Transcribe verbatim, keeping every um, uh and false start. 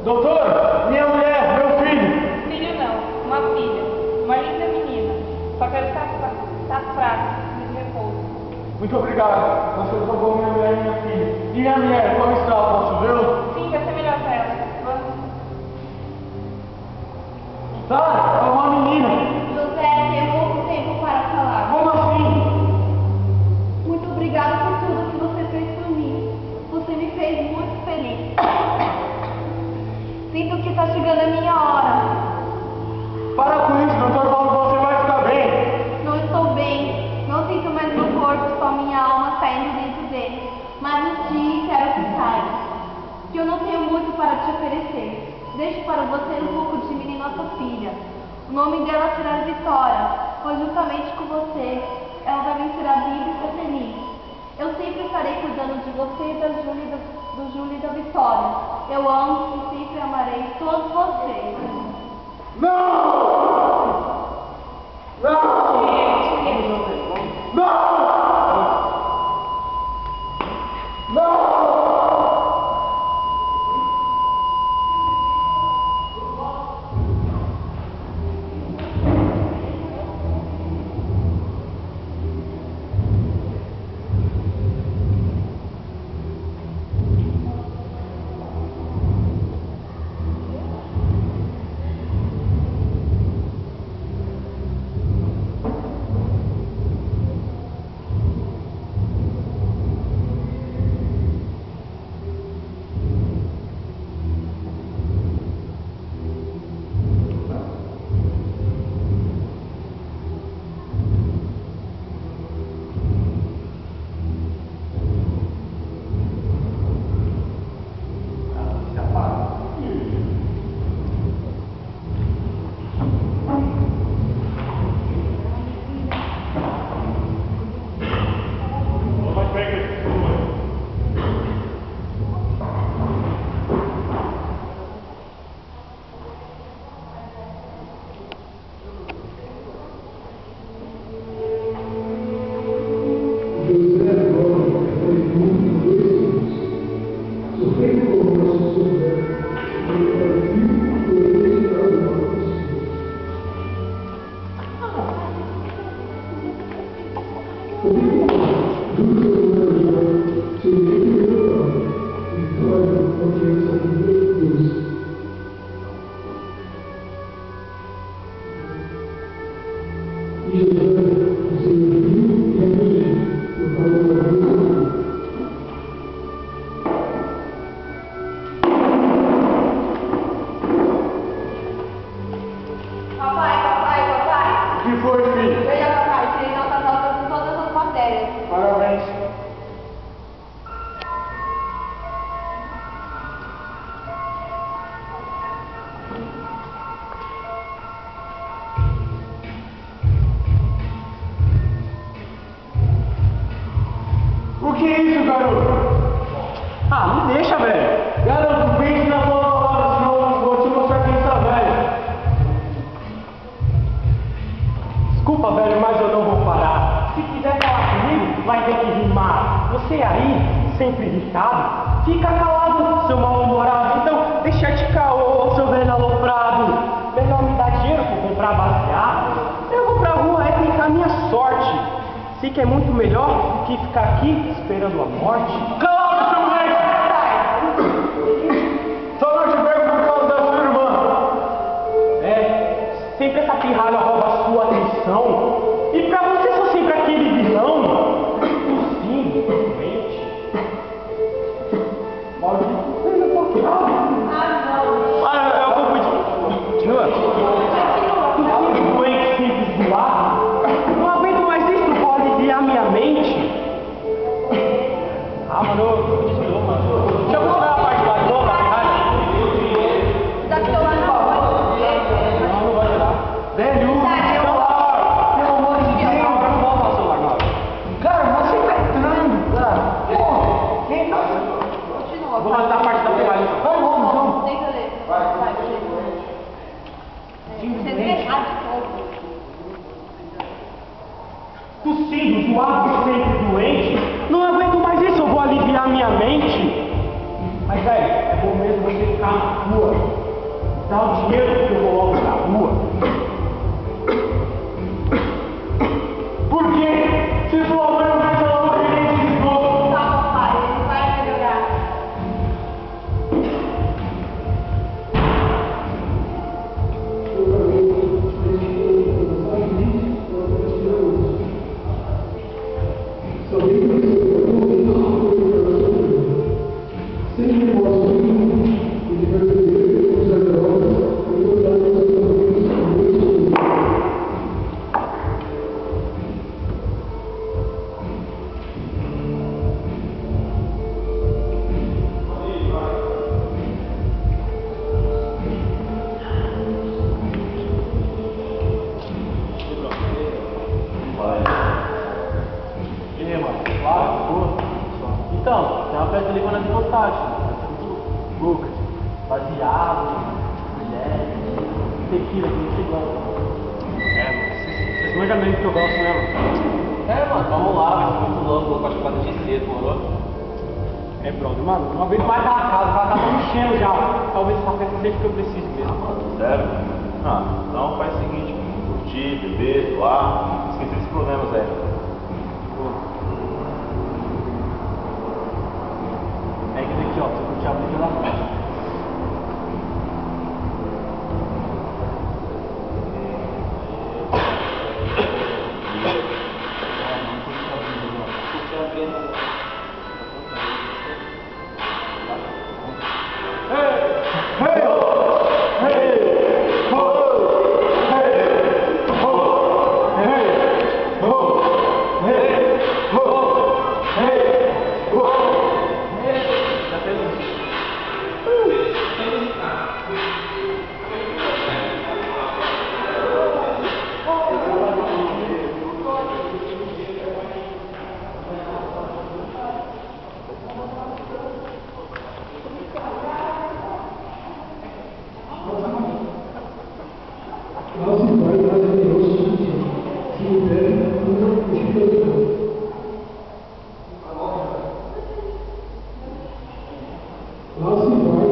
Doutor, minha mulher, meu filho. Filho não, uma filha, uma linda menina. Só quero estar, estar fraca, de repouso. Muito obrigado. Você salvou minha mulher e minha filha. E minha mulher, como está? Posso vê-lo? Sim, vai ser melhor para ela. Vamos. Tá, é uma menina. José, tem pouco tempo para falar. Como assim? Muito obrigada por tudo que você fez por mim. Você me fez muito feliz. Sinto que está chegando a minha hora. Para com isso, doutor Paulo, você vai ficar bem. Não estou bem. Não sinto mais meu corpo, só minha alma saindo dentro dele. Mas um dia quero que saia. Que eu não tenho muito para te oferecer. Deixo para você um pouco de mim e nossa filha. O nome dela será Vitória, pois juntamente com você, ela vai vencer a vida e ser feliz. Eu sempre estarei cuidando de você e da Júlia, do, do Júlio e da Vitória. Eu amo e sempre amarei todos vocês. Não! Não! Não! Não! Papai, papai, papai. O que foi, filho? Veja, papai, tirei notas altas em todas as matérias. Parabéns. O que é isso, garoto? Ah, me deixa, velho. Garoto, pense na boa palavra, senão eu vou te mostrar quem está velho. Desculpa, velho, mas eu não vou parar. Se quiser falar comigo, vai ter que rimar. Você aí, sempre irritado, fica calado, seu mal-humorado. Então, deixa de caô, seu velho aloprado. Melhor me dar dinheiro pra comprar baseado. Eu vou pra rua, é tentar minha sorte. Sei que é muito melhor do que ficar aqui esperando a morte. Calado, seu moleque! Só não te pego por causa da sua irmã. É, sempre essa pirralha rouba a sua atenção. E pra você sou sempre aquele vilão. Tossindo, doente. Maldito seja tocado. Ah, não. Ah, eu vou pedir. Continua. Tossindo, doente, simples, zoado. Não aguento mais isso, vou aliviar minha mente. Ah, mano, eu disse de novo, mano. Deixa eu continuar a parte lá de novo, a pirralha. Dá que eu lá não pode ver. Não, não vai dar. Velho, celular! Pelo amor de Deus! Eu não vou falar celular, não. Cara, você tá entrando, cara. Porra, quem tá? Continua. Vou mandar a parte da pirralha. Vai, vamos, vamos. Deixa eu ler. Vai, vai, você é errado de novo. Tossindo, zoado, sempre doente. Não aguento mais isso, eu vou aliviar minha mente. Mas, velho, é bom mesmo você ficar na rua. Dá o dinheiro que eu vou logo na rua. Por quê? Se sua mãe não vai falar o gerente de novo. Tá, papai, ele vai melhorar. Então, tem uma festa ali quando é de postagem. Lucas, baseado, mulher, tequila, que você gosta. É, mano, vocês manjam mesmo que eu gosto, né, mano? É, mano, vamos lá, vai ser muito louco, vou partir quatro dias cedo, morou? É, brother, mano, uma vez mais na casa, ela tá me enchendo já. Talvez essa festa seja o que eu preciso mesmo. Sério? Ah, então faz o seguinte, curtir, beber, zoar, esquecer esses problemas aí. Pega isso aqui, ó, pra você curtir a briga da festa. Lá se vai